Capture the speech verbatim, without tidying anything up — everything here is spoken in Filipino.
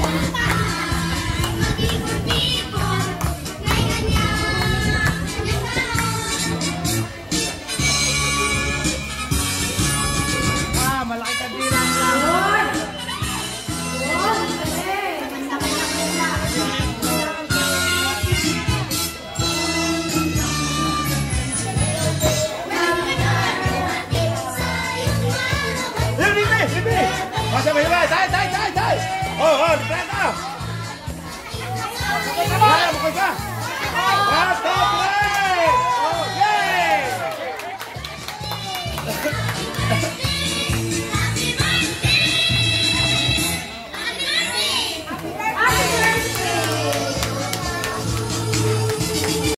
Tayo, tayo, tayo, tayo. Oh, oh, lipat na. Bukay ka, bukay ka. One, two, three.